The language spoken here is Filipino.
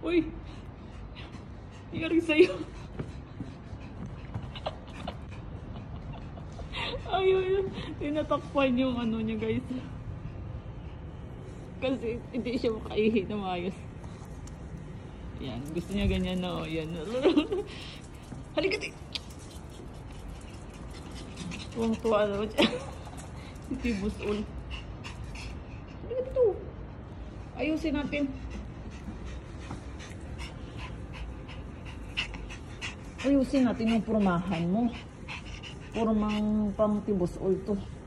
Uy! Yari sa'yo. Ayun, tinatakpan yung ano niya guys. Kasi hindi siya makaihi na maayos. Yan, gusto niya ganyan na. Yan. Halika di! Tuwang-tuwa naman siya. Si Busul. Halika dito. Ayusin natin. Ayusin natin yung pormahan mo. Pormang pang tibos all to.